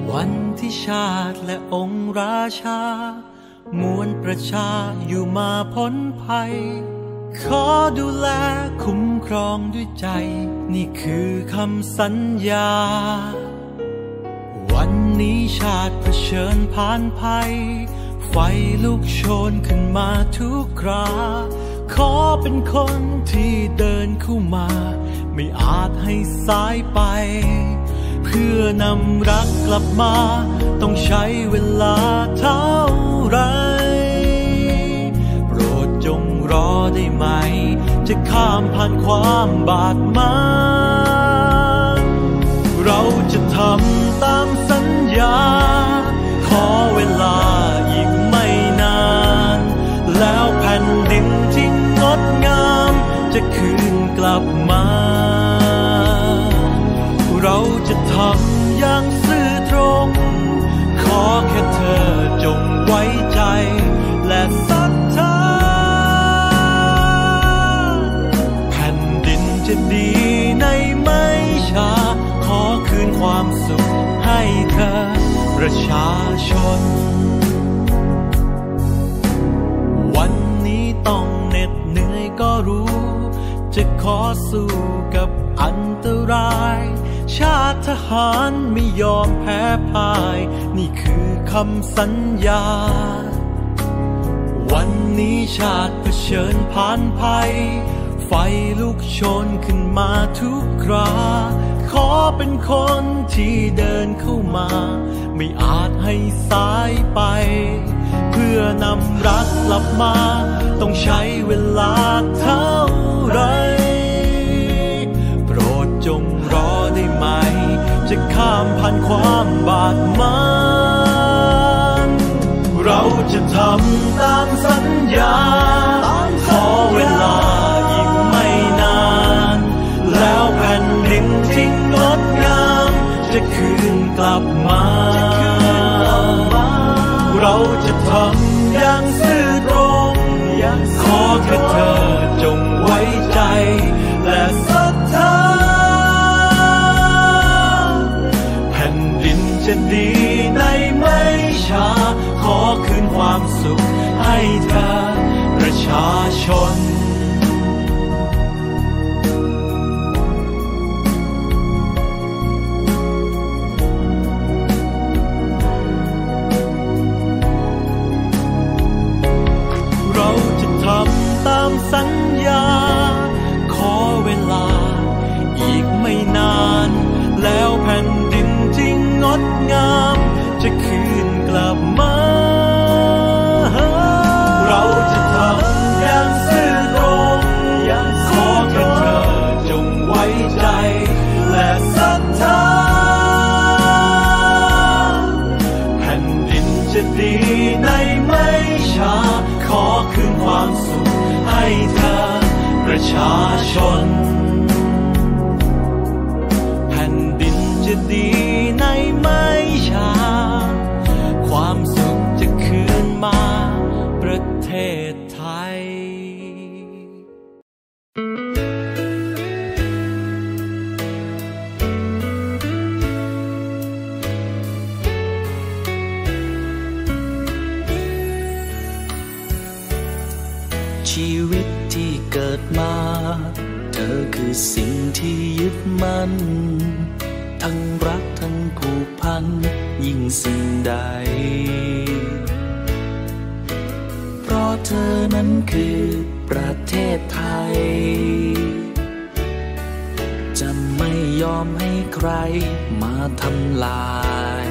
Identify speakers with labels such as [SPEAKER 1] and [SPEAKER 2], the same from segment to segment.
[SPEAKER 1] วันที่ชาติและองค์ราชามวลประชาอยู่มาพ้นภัยขอดูแลคุ้มครองด้วยใจนี่คือคำสัญญาวันนี้ชาติเผชิญผ่านภัยไฟลุกโชนขึ้นมาทุกคราขอเป็นคนที่เดินเข้ามาไม่อาจให้สายไปเพื่อนำรักกลับมาต้องใช้เวลาเท่าไรโปรดจงรอได้ไหมจะข้ามผ่านความบาดหมางเราจะทำตามสัญญาขอเวลาอีกไม่นานแล้วแผ่นดินที่งดงามจะคืนกลับมาเราจะทำอย่างซื่อตรงขอแค่เธอจงไว้ใจและศรัทธาแผ่นดินจะดีในไม่ช้าขอคืนความสุขให้เธอประชาชนวันนี้ต้องเหน็ดเหนื่อยก็รู้จะขอสู้กับอันตรายชาติทหารไม่ยอมแพ้พ่ายนี่คือคำสัญญาวันนี้ชาติเผชิญผ่านภัยไฟลุกโชนขึ้นมาทุกคราขอเป็นคนที่เดินเข้ามาไม่อาจให้สายไปเพื่อนำรักกลับมาต้องใช้เวลาเท่าไรโปรดจงรอได้ไหมจะข้ามผ่านความบาดหมางเราจะทำตามสัญญาขอเวลาอีกไม่นานแล้วแผ่นดินที่งดงามจะคืนกลับมาเราจะทำอย่างซื่อตรงขอแค่เธอจงไว้ใจและศรัทธาแผ่นดินจะดีในไม่ช้าขอคืนความสุขให้เธอประชาชนเราจะทำตามสัญญาขอเวลาอีกไม่นานแล้วแผ่นดินที่งดงามจะคืนกลับมาเราจะทำอย่างซื่อตรงขอแค่เธอจงไว้ใจและศรัทธาแผ่นดินจะดีในไม่ช้าขอคืนความสุขให้เธอประชาชนแผ่นดินจะดีในไม่ช้าความสุขจะคืนมาประเทศไทย
[SPEAKER 2] ชีวิตที่เกิดมาเธอคือสิ่งที่ยึดมั่นทั้งรักทั้งผูกพันยิ่งสิ่งใดเพราะเธอนั้นคือประเทศไทยจะไม่ยอมให้ใครมาทำลาย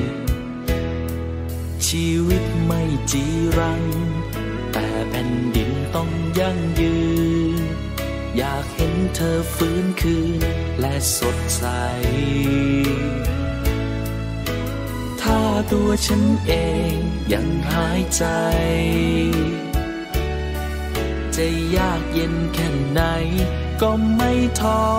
[SPEAKER 2] ชีวิตไม่จีรังแต่แผ่นดินต้องยั่งยืนอยากเห็นเธอฟื้นคืนและสดใสถ้าตัวฉันเองยังหายใจจะยากเย็นแค่ไหนก็ไม่ท้อ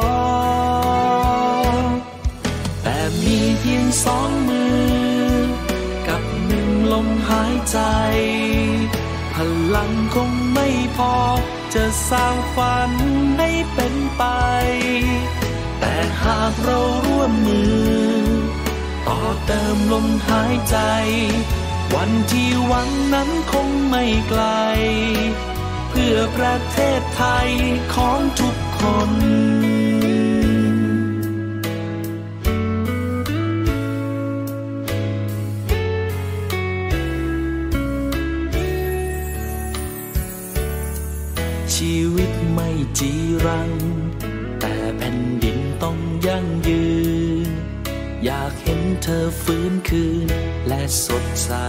[SPEAKER 2] แต่มีเพียงสองมือกับหนึ่งลมหายใจพลังคงไม่พอจะสร้างฝันให้เป็นไปแต่หากเราร่วมมือต่อเติมลมหายใจวันที่หวังนั้นคงไม่ไกลเพื่อประเทศไทยของทุกคนชีวิตไม่จีรังแต่แผ่นดินต้องยั่งยืนอยากเห็นเธอฟื้นคืนและสดใส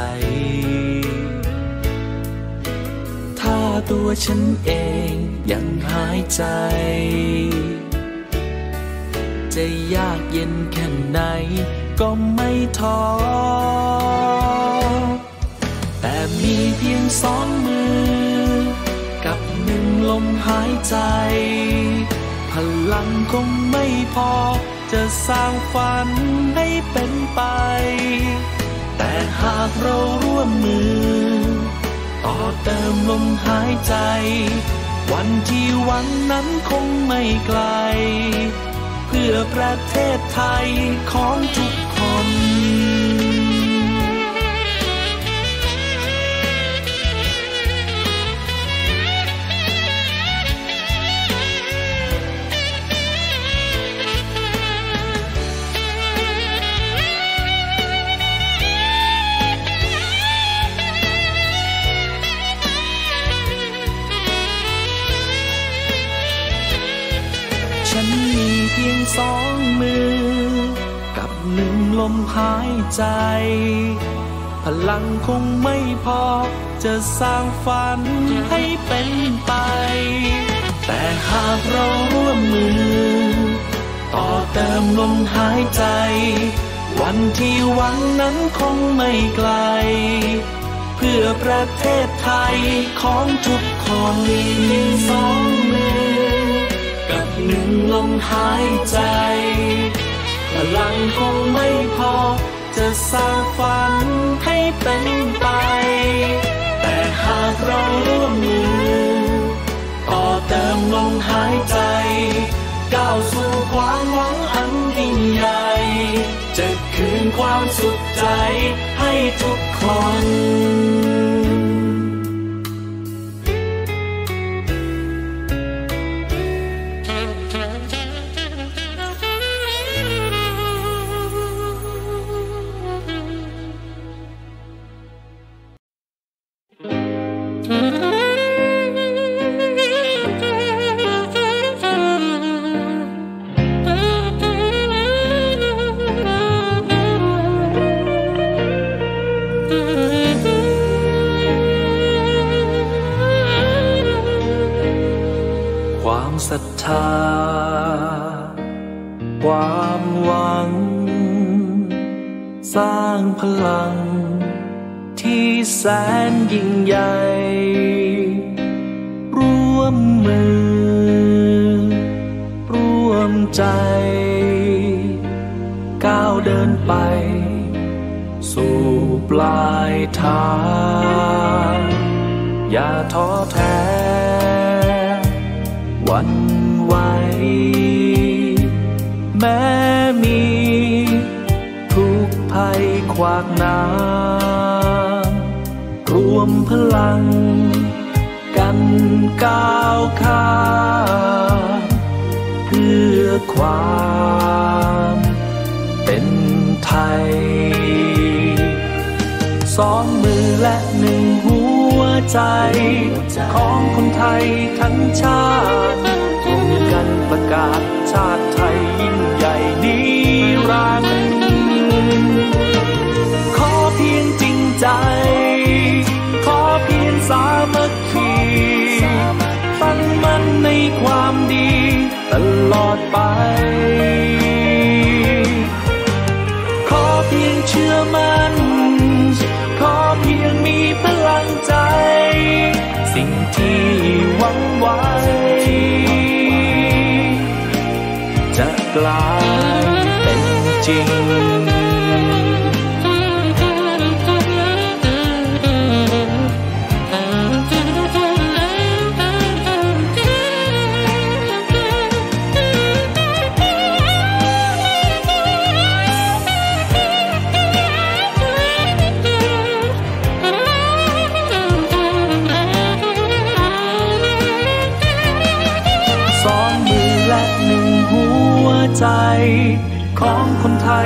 [SPEAKER 2] ถ้าตัวฉันเองยังหายใจจะยากเย็นแค่ไหนก็ไม่ท้อแต่มีเพียงสองมือกับหนึ่งลมหายใจพลังคงไม่พอจะสร้างฝันให้เป็นไปแต่หากเราร่วมมือต่อเติมลมหายใจวันที่หวังนั้นคงไม่ไกลเพื่อประเทศไทยของทุกคนฉันมีเพียงสองมือกับหนึ่งลมหายใจพลังคงไม่พอจะสร้างฝันให้เป็นไปแต่หากเราร่วมมือต่อเติมลมหายใจวันที่หวังนั้นคงไม่ไกลเพื่อประเทศไทยของทุกคนมีสองมือกับหนึ่งลมหายใจพลังคงไม่พอจะสร้างฝันให้เป็นไปแต่หากเราร่วมมือต่อเติมลมหายใจก้าวสู่ความหวังอันยิ่งใหญ่จะคืนความสุขใจให้ทุกคนความศรัทธาความหวังสร้างพลังที่แสนยิ่งใหญ่ร่วมมือร่วมใจก้าวเดินไปสู่ปลายทางอย่าท้อแท้หวั่นไหวแม้มีทุกภัยขวากหน้ารวมพลังกันก้าวข้ามเพื่อความเป็นไทยสองมือและหนึ่งหัวใจของคนไทยทั้งชาติร่วมกันประกาศชาติไทยยิ่งใหญ่นิรันดร์ขอเพียงจริงใจขอเพียงสามัคคีตั้งมั่นในความดีตลอดไปขอเพียงเชื่อมั่นขอเพียงมีพลังใจสิ่งที่หวังไว้จะกลายเป็นจริง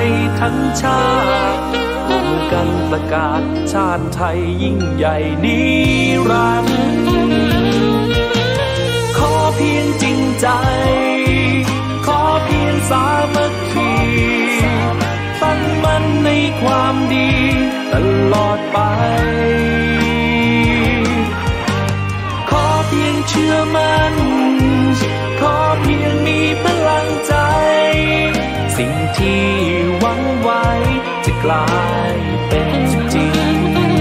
[SPEAKER 2] ยทั้งชาติร่วมกันประกาศชาติไทยยิ่งใหญ่นิรันดร์ขอเพียงจริงใจขอเพียงสามัคคีตั้งมั่นในความดีตลอดไปขอเพียงเชื่อมั่นขอเพียงมีพลังใจสิ่งที่หวังไว้จะกลายเป็นจริง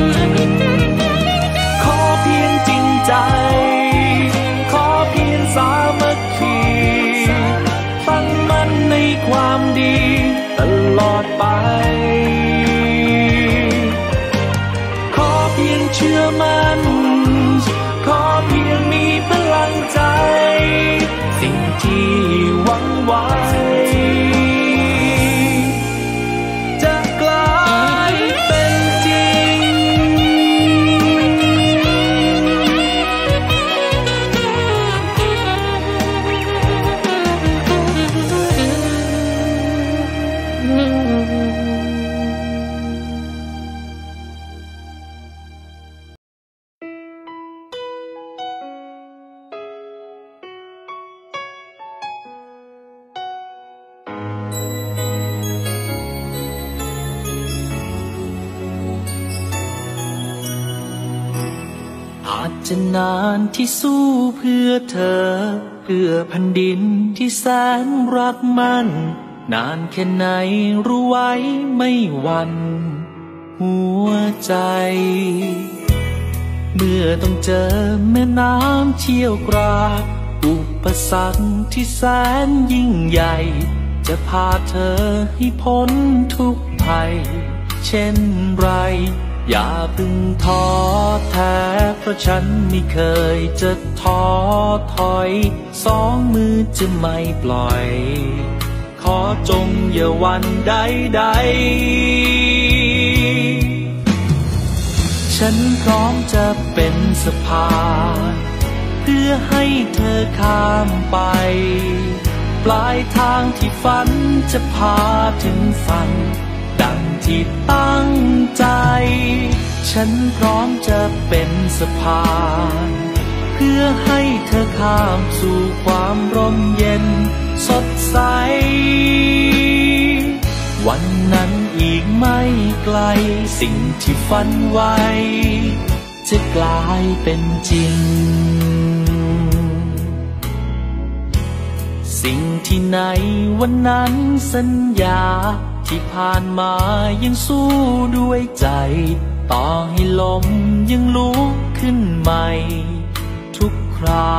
[SPEAKER 2] ขอเพียงจริงใจขอเพียงสามัคคีตั้งมั่นในความดีตลอดไปขอเพียงเชื่อมั่นขอเพียงมีพลังใจสิ่งที่หวังไว้จะกลายเป็นจริงอาจจะนานที่สู้เพื่อเธอเพื่อแผ่นดินที่แสนรักมันนานแค่ไหนรู้ไว้ไม่หวั่นหัวใจเมื่อต้องเจอแม่น้ำเชี่ยวกรากอุปสรรคที่แสนยิ่งใหญ่จะพาเธอให้พ้นทุกภัยเช่นไรอย่าเพิ่งท้อแท้เพราะฉันไม่เคยจะท้อถอยสองมือจะไม่ปล่อยขอจงอย่าหวั่นใดๆฉันพร้อมจะเป็นสะพานเพื่อให้เธอข้ามไปปลายทางที่ฝันจะพาถึงฝันดังที่ตั้งใจฉันพร้อมจะเป็นสะพานเพื่อให้เธอข้ามสู่ความร่มเย็นสดใสวันนั้นอีกไม่ไกลสิ่งที่ฝันไว้จะกลายเป็นจริงสิ่งที่ในวันนั้นสัญญาที่ผ่านมายังสู้ด้วยใจต่อให้ลมยังลุกขึ้นใหม่ทุกครา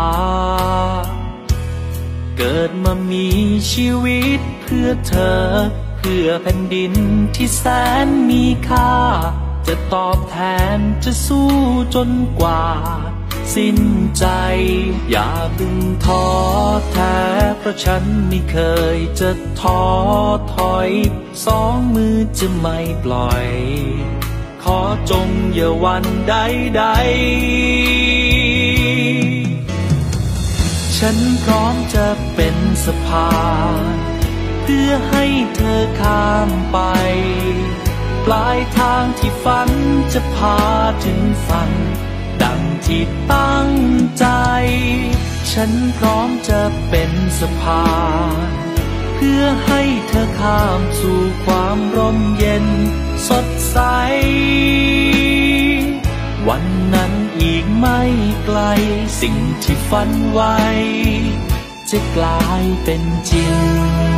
[SPEAKER 2] เกิดมามีชีวิตเพื่อเธอเพื่อแผ่นดินที่แสนมีค่าจะตอบแทนจะสู้จนกว่าสิ้นใจอย่าเพิ่งท้อแท้เพราะฉันไม่เคยจะท้อถอยสองมือจะไม่ปล่อยขอจงอย่าหวั่นใดๆฉันพร้อมจะเป็นสะพานเพื่อให้เธอข้ามไปปลายทางที่ฝันจะพาถึงฝันดังที่ตั้งใจฉันพร้อมจะเป็นสะพานเพื่อให้เธอข้ามสู่ความร่มเย็นสดใสวันนั้นอีกไม่ไกลสิ่งที่ฝันไว้จะกลายเป็นจริง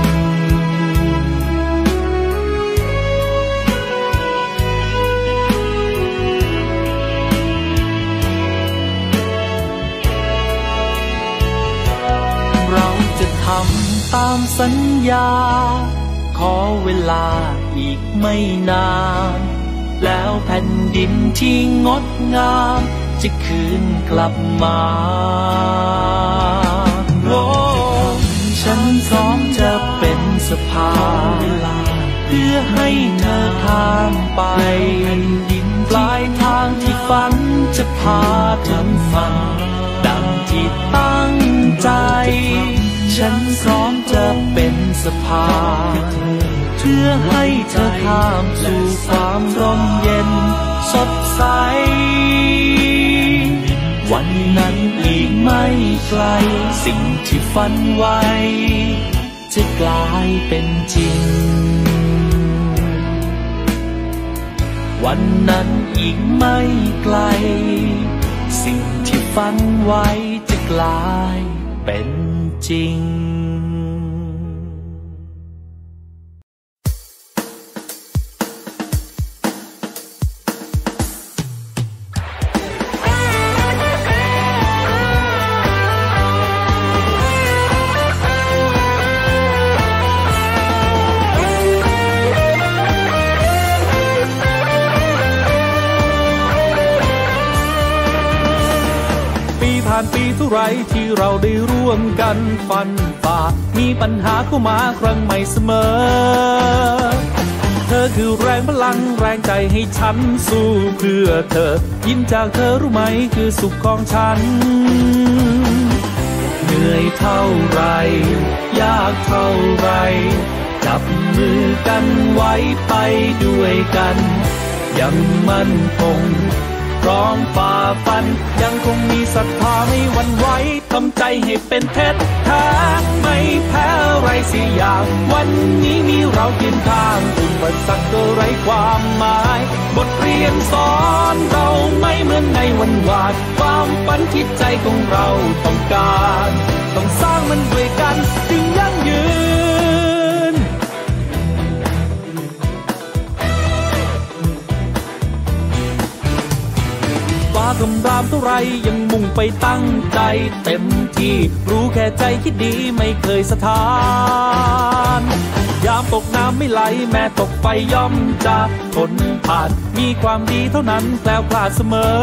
[SPEAKER 2] ทำตามสัญญาขอเวลาอีกไม่นานแล้วแผ่นดินที่งดงามจะคืนกลับมาโลกฉันพร้อมจะเป็นสะพานเพื่อให้เธอข้ามไปปลายทางที่ฝันจะพาถึงฝันดังที่ตั้งใจฉันพร้อมจะเป็นสะพานเพื่อให้เธอข้ามสู่ความร่มเย็นสดใสวันนั้นอีกไม่ไกลสิ่งที่ฝันไว้จะกลายเป็นจริงวันนั้นอีกไม่ไกลสิ่งที่ฝันไว้จะกลายเป็นจริงผ่านปีเท่าไรที่เราได้ร่วมกันฟันฝ่ามีปัญหาเข้ามาครั้งใหม่เสมอเธอคือแรงพลังแรงใจให้ฉันสู้เพื่อเธอยิ้มจากเธอรู้ไหมคือสุขของฉันเหนื่อยเท่าไรยากเท่าไรจับมือกันไว้ไปด้วยกันยังมั่นคงพร้อมฝ่าฟันยังคงมีศรัทธาไม่หวั่นไหวทำใจให้เป็นเพชรแท้ไม่แพ้อะไรสิอย่างวันนี้มีเราเคียงข้างอุปสรรคก็ไร้ความหมายบทเรียนสอนเราไม่เหมือนในวันวานความฝันที่ใจของเราต้องการต้องสร้างมันด้วยกันจึงยั่งยืนฟ้าคำรามเท่าไรยังมุ่งไปตั้งใจเต็มที่รู้แค่ใจคิดดีไม่เคยสะท้านยามตกน้ำไม่ไหลแม้ตกไฟย่อมจะทนผ่านมีความดีเท่านั้นแคล้วคลาดเสมอ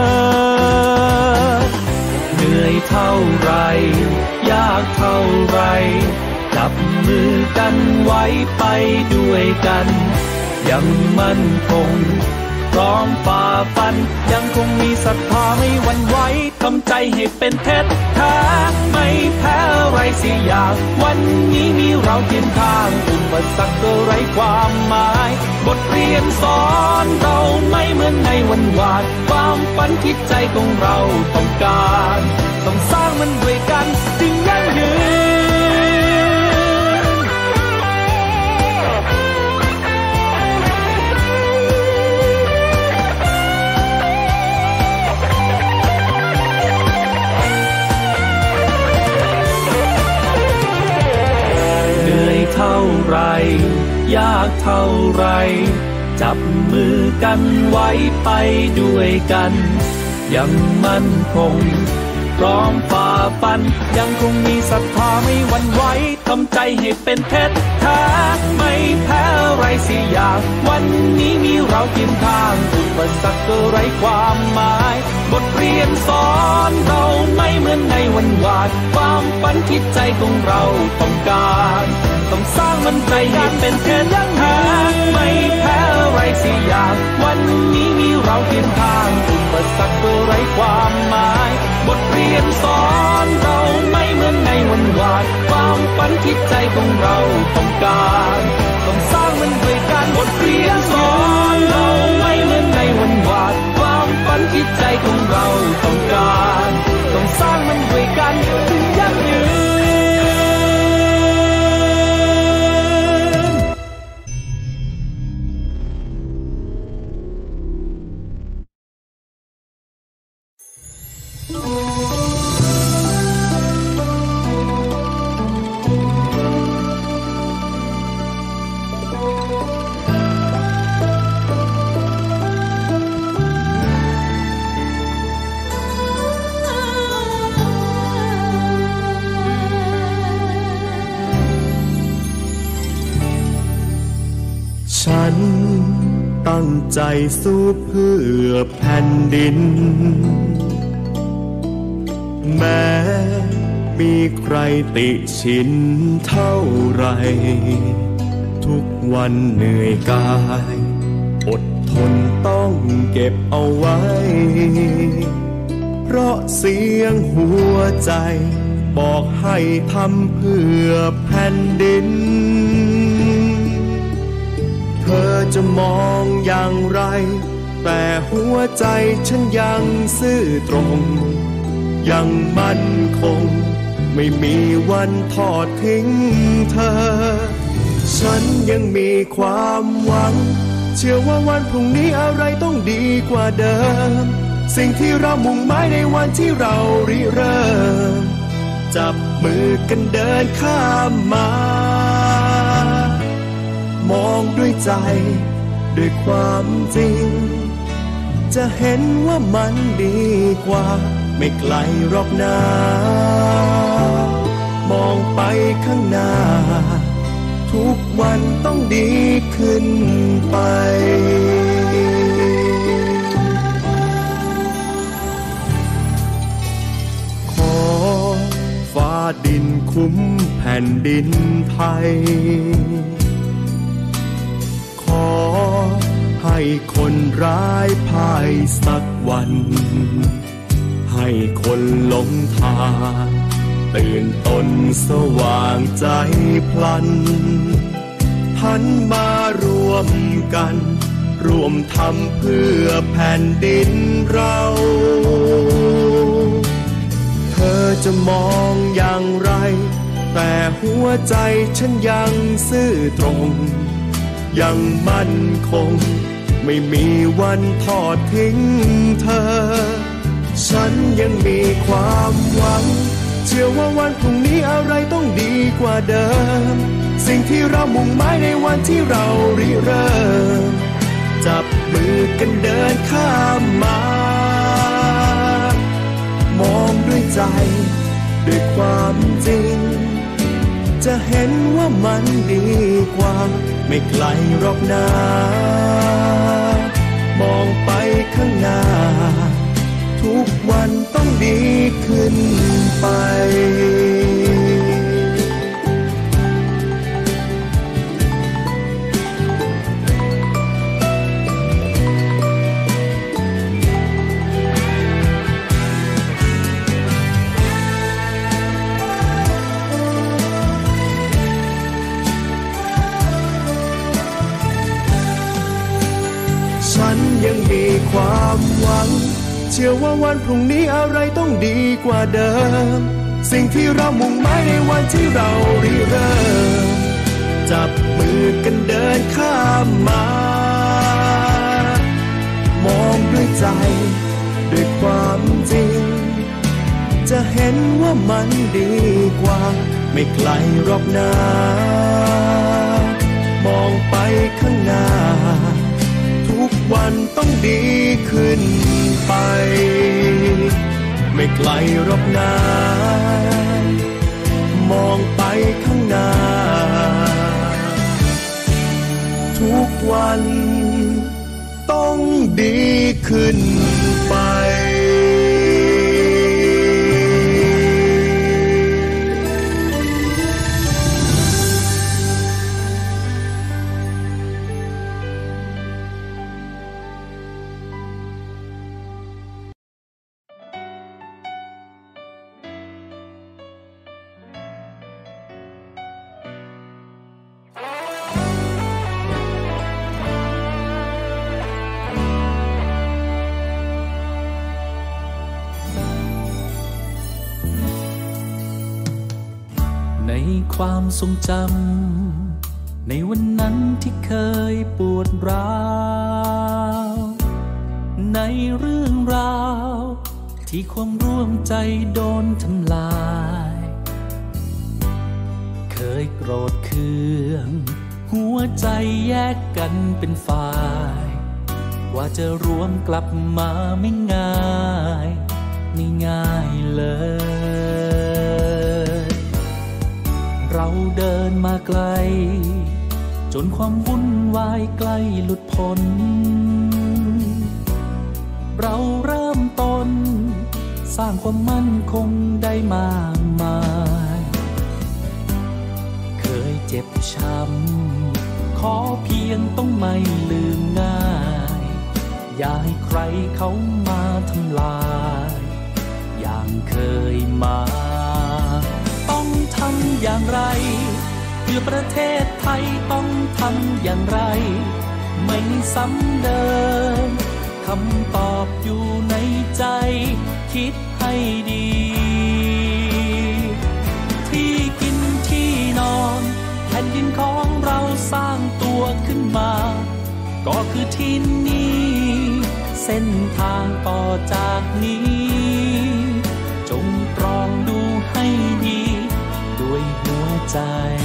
[SPEAKER 2] เหนื่อยเท่าไรยากเท่าไรจับมือกันไว้ไปด้วยกันยังมั่นคงพร้อมฝ่าฟันยังคงมีศรัทธาไม่หวั่นไหวทำใจให้เป็นเพชรแท้ไม่แพ้อะไรสิอย่างวันนี้มีเราเคียงข้างอุปสรรคก็ไร้ความหมายบทเรียนสอนเราไม่เหมือนในวันวานความฝันที่ใจของเราต้องการต้องสร้างมันด้วยกันจึงยั่งยืนเท่าไรยากเท่าไรจับมือกันไว้ไปด้วยกันยังมั่นคงพร้อมฝ่าฟันยังคงมีศรัทธาไม่หวั่นไหวทำใจให้เป็นเพชรแท้ไม่แพ้อะไรสิอย่างวันนี้มีเราเคียงข้างอุปสรรคก็ไร้ความหมายบทเรียนสอนเราไม่เหมือนในวันวานความฝันที่ใจของเราต้องการต้องสร้างมันใจให้เป็นเพชรยังหาไม่แพ้อะไรสิอย่างวันนี้มีเราเคียงข้างอุปสรรคก็ไร้ความหมายบทเรียนสอนเราไม่เหมือนในวันวานความฝันที่ใจของเราต้องการต้องสร้างมันด้วยกันบทเรียนสอนเราไม่เหมือนในวันวานความฝันที่ใจของเราต้องการต้องสร้างมันด้วยกันถึงยั่งยืน
[SPEAKER 1] ฉันตั้งใจสู้เพื่อแผ่นดินแม้มีใครติฉินเท่าไรทุกวันเหนื่อยกายอดทนต้องเก็บเอาไว้เพราะเสียงหัวใจบอกให้ทำเพื่อแผ่นดิน
[SPEAKER 3] อจะมองอย่างไรแต่หัวใจฉันยังซื่อตรงยังมั่นคงไม่มีวันทอดทิ้งเธอฉันยังมีความหวังเชื่อว่าวันพรุ่งนี้อะไรต้องดีกว่าเดิมสิ่งที่เรามุ่งหมายในวันที่เราริเริ่มจับมือกันเดินข้ามมามองด้วยใจด้วยความจริงจะเห็นว่ามันดีกว่าไม่ไกลหรอกนามองไปข้างหน้าทุกวันต้องดีขึ้นไปขอฟ้าดินคุ้มแผ่นดินไทยขอให้คนร้ายพ่ายสักวันให้คนหลงทางตื่นตนสว่างใจพลันหันมารวมกันร่วมทำเพื่อแผ่นดินเราเธอจะมองอย่างไรแต่หัวใจฉันยังซื่อตรงยังมั่นคงไม่มีวันทอดทิ้งเธอฉันยังมีความหวังเชื่อว่าวันพรุ่งนี้อะไรต้องดีกว่าเดิมสิ่งที่เรามุ่งหมายในวันที่เราริเริ่มจับมือกันเดินข้ามมามองด้วยใจด้วยความจริงจะเห็นว่ามันดีกว่าไม่ไกลหรอกนามองไปข้างหน้าทุกวันต้องดีขึ้นไปฉันยังมีความหวังเชื่อว่าวันพรุ่งนี้อะไรต้องดีกว่าเดิมสิ่งที่เรามุ่งหมายในวันที่เราริเริ่มจับมือกันเดินข้ามมามองด้วยใจด้วยความจริงจะเห็นว่ามันดีกว่าไม่ไกลหรอกนามองไปข้างหน้าทุกวันต้องดีขึ้นไปไม่ไกลหรอกนะมองไปข้างหน้าทุกวันต้องดีขึ้นไป
[SPEAKER 2] ความทรงจำในวันนั้นที่เคยปวดร้าวในเรื่องราวที่ความร่วมใจโดนทำลายเคยโกรธเคืองหัวใจแยกกันเป็นฝ่ายกว่าจะรวมกลับมาไม่ง่ายไม่ง่ายเลยเราเดินมาไกลจนความวุ่นวายใกล้หลุดพ้นเราเริ่มต้นสร้างความมั่นคงได้มากมายเคยเจ็บช้ำขอเพียงต้องไม่ลืมง่ายอย่าให้ใครเขามาทำลายอย่างเคยมาต้องทำอย่างไรเพื่อประเทศไทยต้องทำอย่างไรไม่ซ้ำเดิมคำตอบอยู่ในใจคิดให้ดีที่กินที่นอนแผ่นดินของเราสร้างตัวขึ้นมาก็คือที่นี่เส้นทางต่อจากนี้จงตรองดูให้ดีด้วยหัวใจ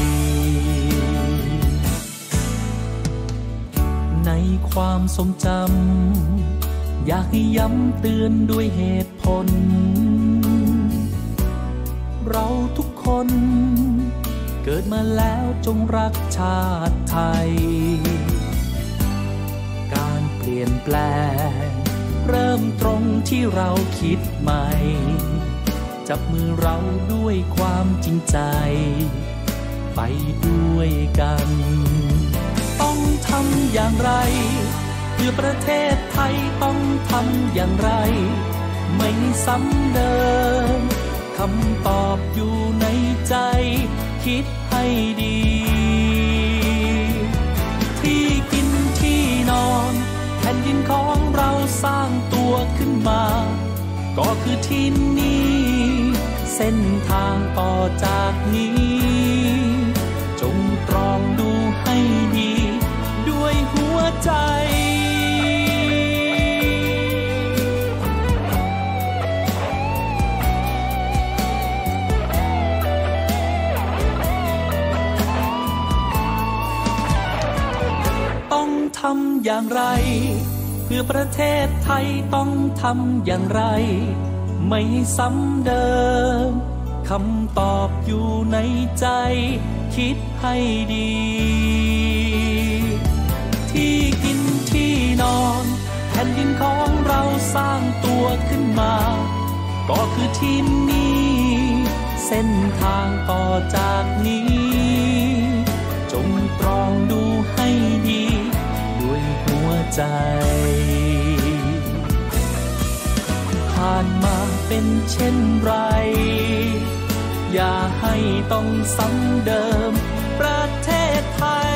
[SPEAKER 2] ในความทรงจำอยากให้ย้ำเตือนด้วยเหตุผลเราทุกคนเกิดมาแล้วจงรักชาติไทยการเปลี่ยนแปลงเริ่มตรงที่เราคิดใหม่จับมือเราด้วยความจริงใจไปด้วยกันต้องทำอย่างไรเพื่อประเทศไทยต้องทำอย่างไรไม่ซ้ำเดิมคำตอบอยู่ในใจคิดให้ดีที่กินที่นอนแผ่นดินของเราสร้างตัวขึ้นมาก็คือที่นี่เส้นทางต่อจากนี้จงตรองดูให้ดีด้วยหัวใจต้องทำอย่างไรเพื่อประเทศไทยต้องทำอย่างไรไม่ซ้ำเดิมคำตอบอยู่ในใจคิดให้ดีที่กินที่นอนแผ่นดินของเราสร้างตัวขึ้นมาก็คือที่นี่เส้นทางต่อจากนี้จงตรองดูให้ดีด้วยหัวใจผ่านมาเป็นเช่นไรอย่าให้ต้องซ้ำเดิมประเทศไทย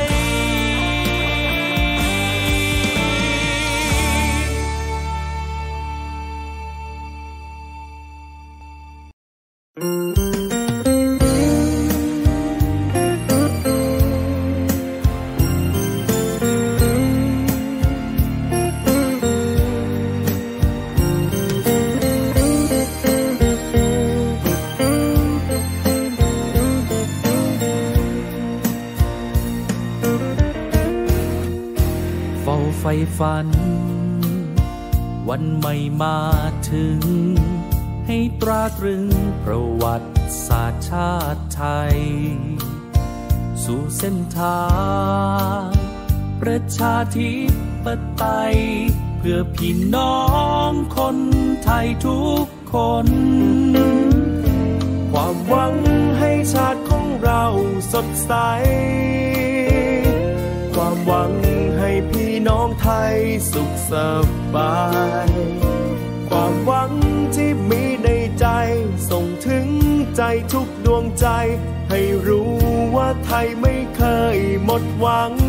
[SPEAKER 2] ไฟฝันวันใหม่มาถึงให้ตราตรึงประวัติศาสตร์ชาติไทยสู่เส้นทางประชาธิปไตยเพื่อพี่น้องคนไทยทุกคน
[SPEAKER 3] ความหวังให้ชาติของเราสดใสความหวังให้พี่น้องไทยสุขสบายความหวังที่มีในใจส่งถึงใจทุกดวงใจให้รู้ว่าไทยไม่เคยหมดหวัง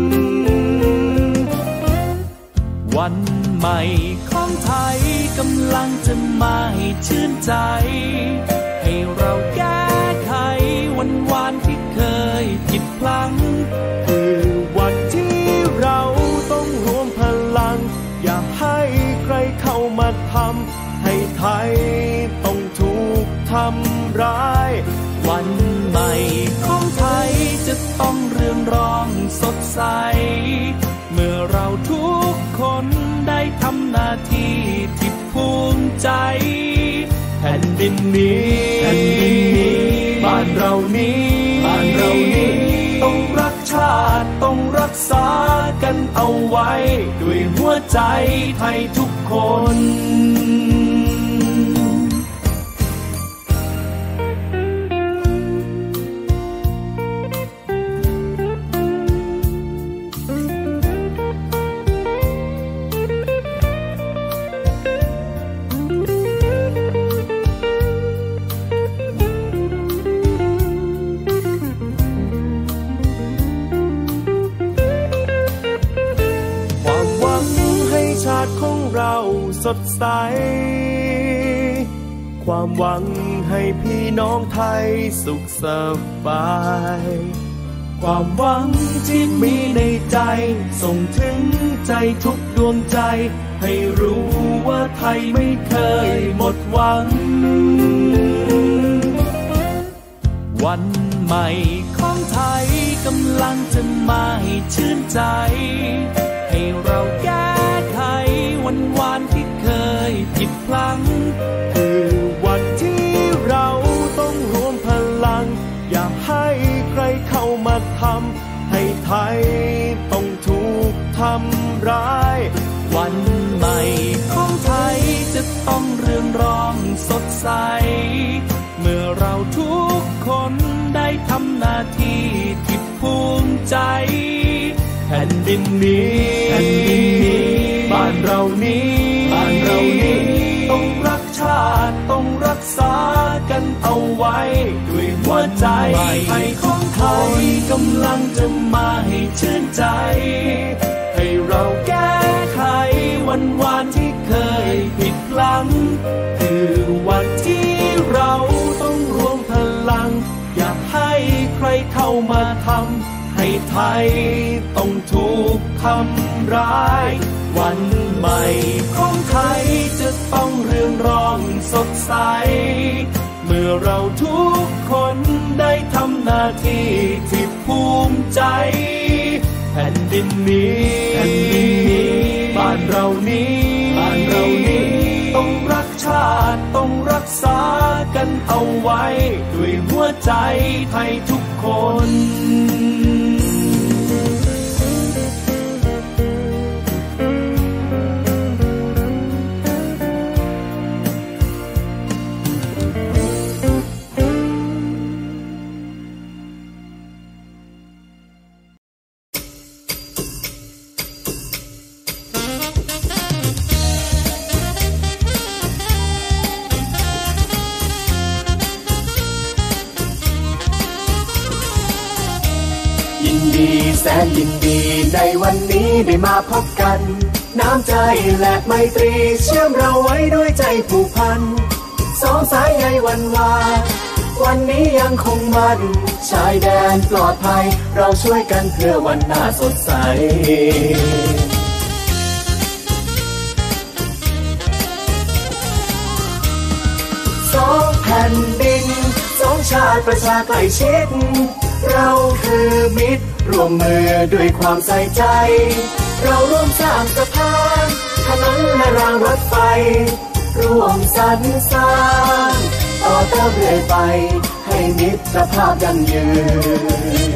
[SPEAKER 2] วันใหม่ของไทยกำลังจะมาให้ชื่นใจให้เราแก้ไขวันวานที่เคยผิดพลั้ง
[SPEAKER 3] คือวันที่เราต้องรวมพลังอย่าให้ใครเข้ามาทำให้ไทยต้องถูกทำร้าย
[SPEAKER 2] วันใหม่ของไทยจะต้องเรืองรองสดใสเมื่อเราทุกคนได้ทำหน้าที่ที่ภูมิใจ
[SPEAKER 3] แผ่นดินนี้บ้านเรานี้ต้องรักชาติต้องรักษากันเอาไว้ด้วยหัวใจไทยทุกคนสดใสความหวังให้พี่น้องไทยสุขสบายความหวังที่มีในใจส่งถึงใจทุกดวงใจให้รู้ว่าไทยไม่เคยหมดหวังวันใหม่ของไทยกำลังจะมาให้ชื่นใจให้เราแก้ไขวันวานที่เคยผิดพลั้งคือวันที่เราต้องรวมพลังอย่าให้ใครเข้ามาทำให้ไทยต้องถูกทำร้ายวันใหม่ของไทยจะต้องเรืองรองสดใสเมื่อเราทุกคนได้ทำหน้าที่ที่ภูมิใจแผ่นดินนี้บ้านเรานี้ต้องรักชาติต้องรักษากันเอาไว้ด้วยหัวใจไทยของไทยกำลังจะมาให้ชื่นใจให้เราแก้ไขวันวานที่เคยผิดพลั้งคือวันที่เราต้องรวมพลังอย่าให้ใครเข้ามาทำให้ไทยต้องถูกทำร้ายวันใหม่ของไทยจะต้องเรืองรองสดใสเมื่อเราทุกคนได้ทำหน้าที่ที่ภูมิใจแผ่นดินนี้บ้านเรานี้ต้องรักชาติต้องรักษากันเอาไว้ด้วยหัวใจไทยทุกคน
[SPEAKER 4] แสนยินดีในวันนี้ได้มาพบกันน้ำใจและไมตรีเชื่อมเราไว้ด้วยใจผูกพันสองสายใยวันวาวันนี้ยังคงมันชายแดนปลอดภัยเราช่วยกันเพื่อวันหน้าสดใสสองแผ่นดินสองชาติประชาใกล้ชิดเราคือมิตรร่วมมือด้วยความใส่ใจเราร่วมสร้างสะพานถนนและรางรถไฟร่วมสรรสร้างต่อเติมเรื่อยไปให้มิตรภาพยั่งยืน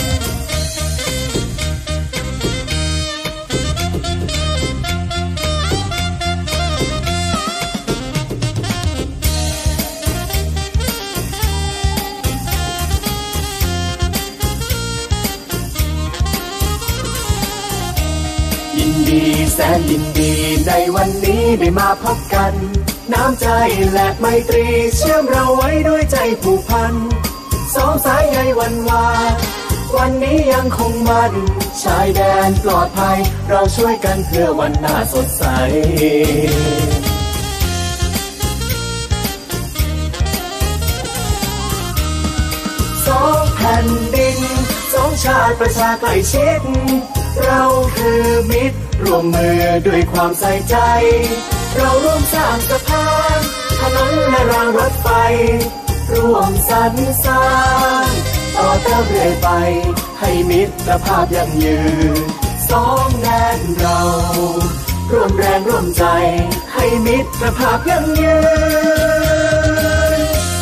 [SPEAKER 4] แสนยินดีในวันนี้ได้มาพบกันน้ำใจและไมตรีเชื่อมเราไว้ด้วยใจผูกพันสองสายใยวันวาวันนี้ยังคงมันชายแดนปลอดภัยเราช่วยกันเพื่อวันหน้าสดใสสองแผ่นดินสองชาติประชาใกล้ชิดเราคือมิตรร่วมมือด้วยความใส่ใจเราร่วมสร้างสะพานถนนและรางรถไฟร่วมสรรสร้างต่อเติมเรื่อยไปให้มิตรภาพยั่งยืนสองแดนเราร่วมแรงร่วมใจให้มิตรภาพยั่งยืน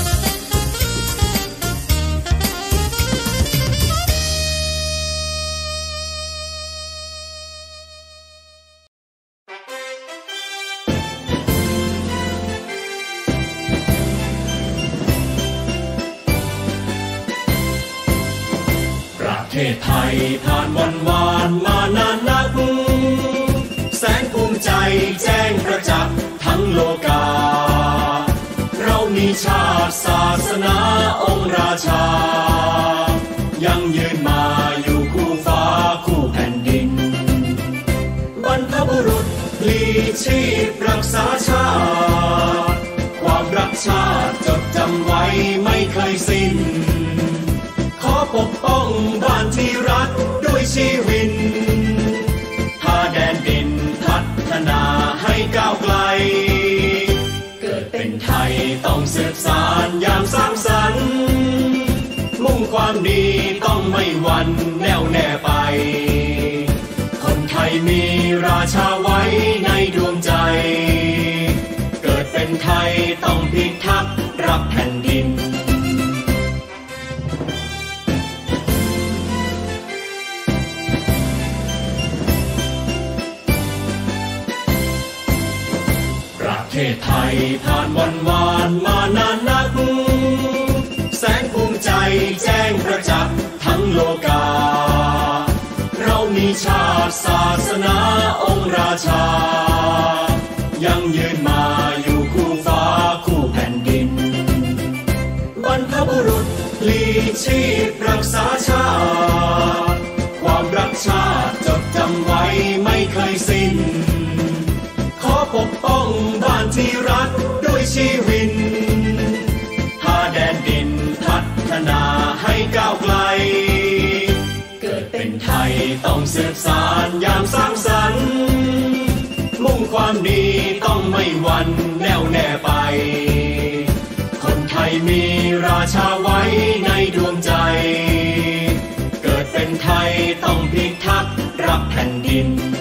[SPEAKER 1] ประเทศไทยผ่านวันวานมานานนักแสนภูมิใจแจ้งประจักษ์ทั้งโลกาเรามีชาติศาสนาองค์ราชายังยืนมาอยู่คู่ฟ้าคู่แผ่นดินบรรพบุรุษ
[SPEAKER 3] พลีชีพรักษาชาติความรักชาติจดจำไว้ไม่เคยสิ้นขอปกป้องบ้านที่รักด้วยชีวิตพาแดนดินพัฒนาให้ก้าวไกลเกิดเป็นไทยต้องสืบสานอย่างสร้างสรรค์มุ่งความดีต้องไม่หวั่นแน่วแน่ไปคนไทยมีราชาไว้ในดวงใจเกิดเป็นไทยต้องพิทักษ์รักแผ่นดินประเทศไทยผ่านวันวานมานานนักแสนภูมิใจแจ้งประจักษ์ทั้งโลกาเรามีชาติศาสนาองค์ราชายังยืนมาอยู่คู่ฟ้าคู่แผ่นดินบรรพบุรุษพลีชีพรักษาชาติความรักชาติจดจำไว้ไม่เคยสิ้นขอปกป้องบ้านที่รักด้วยชีวิตพาแดนดินพัฒนาให้ก้าวไกลเกิดเป็นไทยต้องสืบสานอย่างสร้างสรรค์มุ่งความดีต้องไม่หวั่นแน่วแน่ไปคนไทยมีราชาไว้ในดวงใจเกิดเป็นไทยต้องพิทักษ์รักแผ่นดิน